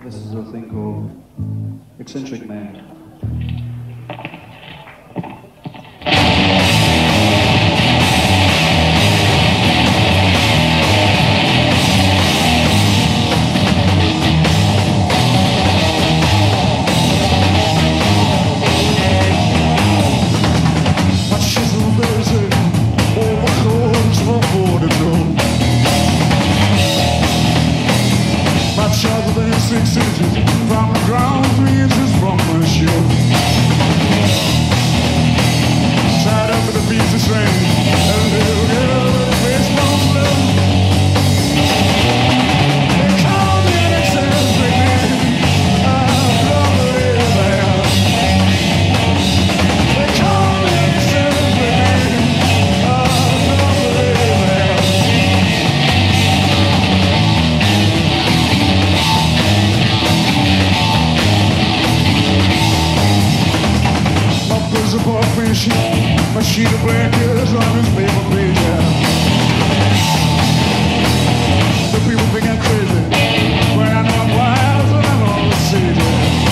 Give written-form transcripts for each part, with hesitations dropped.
This is a thing called Eccentric Man. Within 6 inches from the ground, 3 inches from my shoe. Tied up with a piece of string, a little girl with a baseball glove. They call me an eccentric man. I don't believe that. They call me an eccentric man. I don't believe that. A pork fish, my sheet of blankets on his paper page. The people think I'm crazy when I know I'm wise and I'm on the city.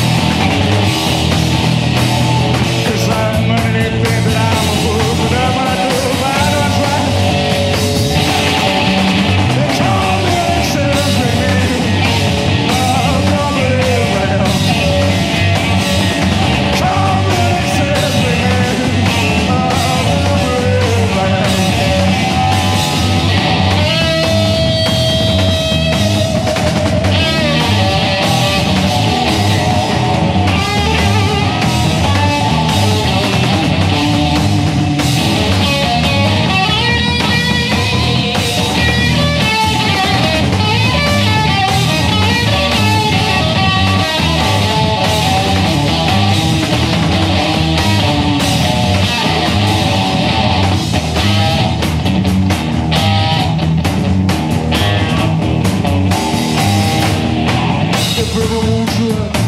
'Cause I'm anything that I'm a fool, but I'm gonna do what I try. They call me an eccentric man. I don't believe that. Call me an eccentric man. If it won't